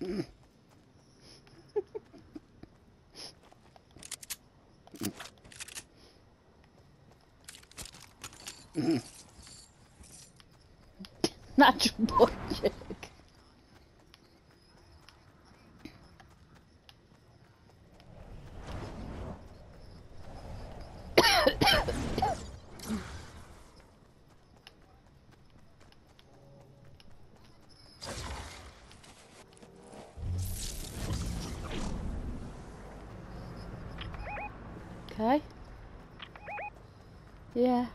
Natural born jerk. Okay. Yeah.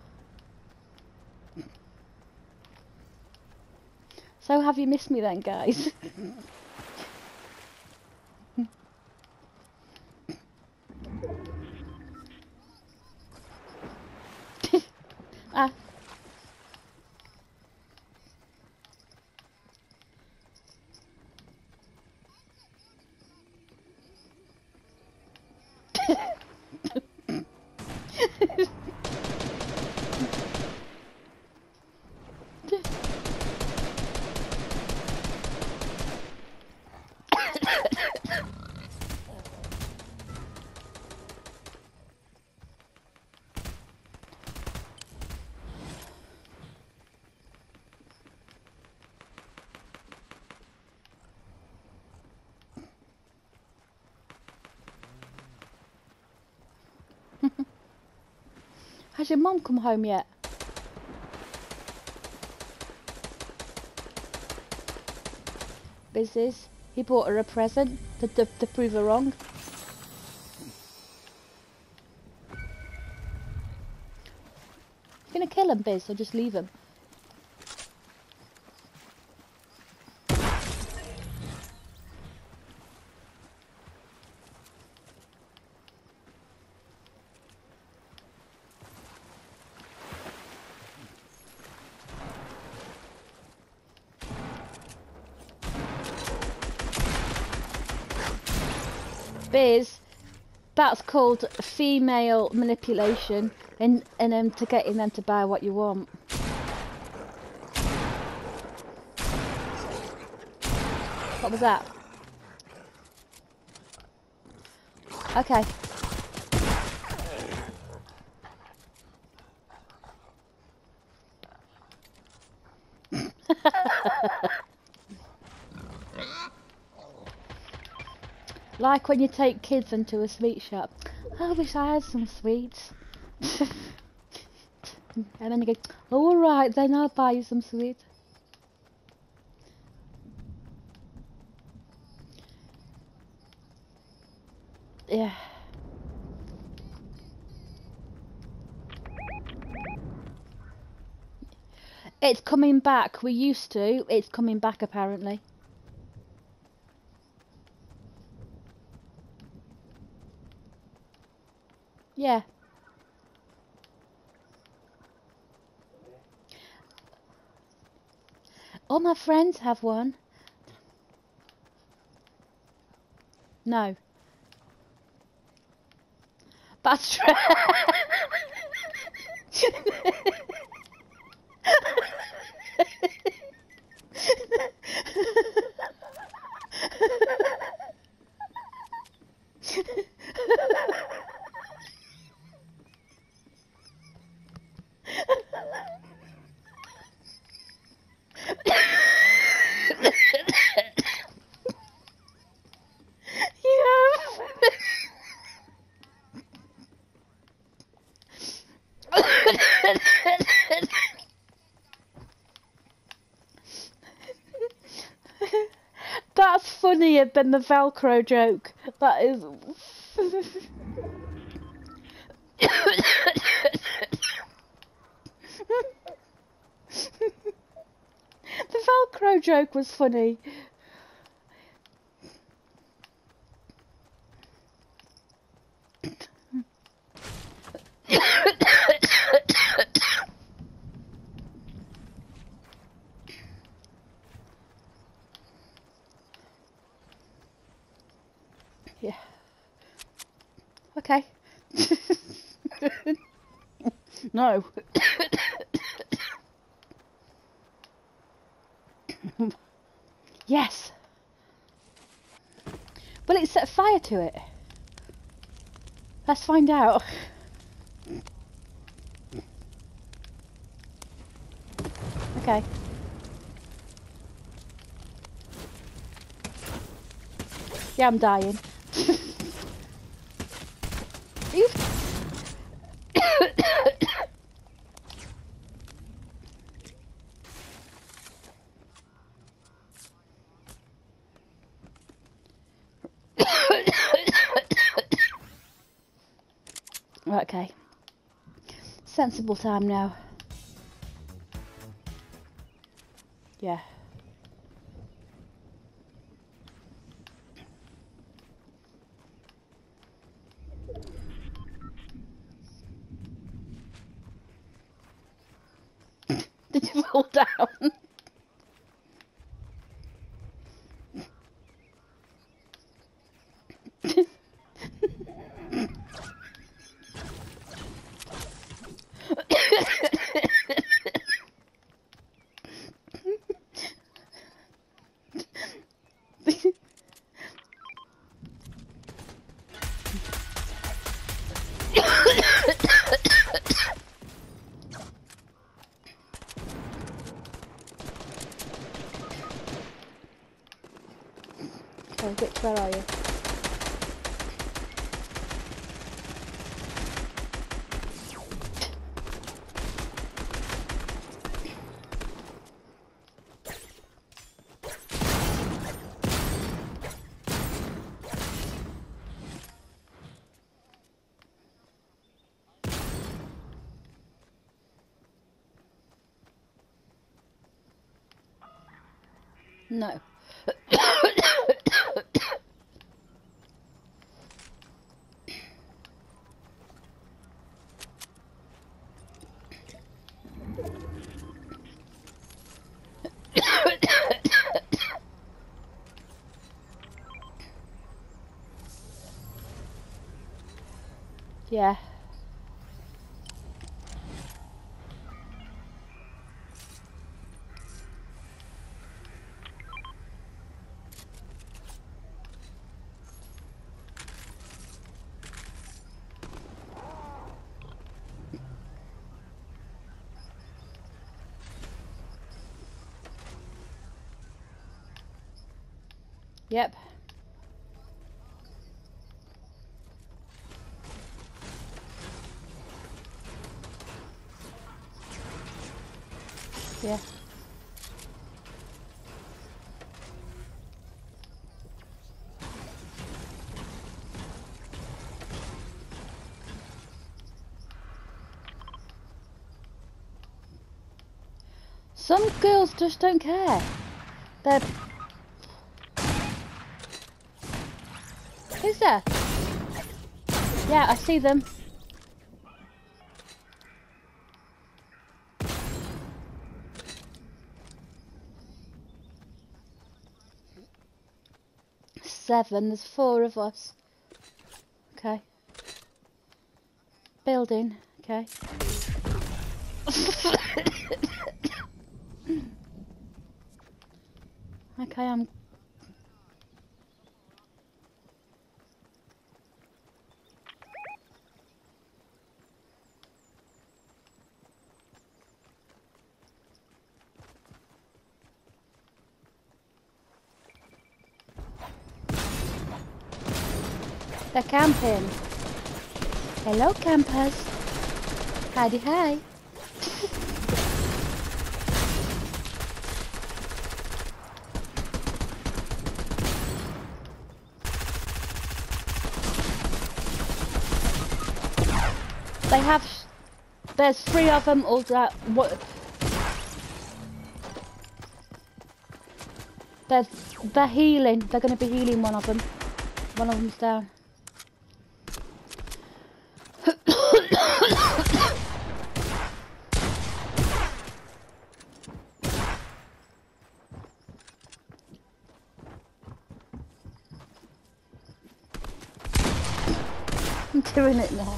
So have you missed me then, guys? Ah. Has your mum come home yet? Business. He bought her a present to prove her wrong. You gonna kill him, Biz, or just leave him? Biz, that's called female manipulation and to getting them to buy what you want. What was that? Okay. Like when you take kids into a sweet shop. I wish I had some sweets. And then you go, oh, alright, then I'll buy you some sweets. Yeah. It's coming back. We used to. It's coming back apparently. Yeah. All my friends have one. No. That's true. That's funnier than the Velcro joke. That is. The Velcro joke was funny. Yeah. Okay. No. Yes. Will it set fire to it? Let's find out. Okay. Yeah, I'm dying. You... Okay. Sensible time now. Yeah. Did you fall down? Okay, where are you? No. Yeah. Yep. Yeah. Some girls just don't care. They're... Who's there? Yeah, I see them. Seven, there's 4 of us. Okay. Building, okay. Okay, I'm... They're camping. Hello, campers. Howdy, hi. They have... There's 3 of them all that... What? They're healing. They're going to be healing one of them. One of them's down. I'm doing it now.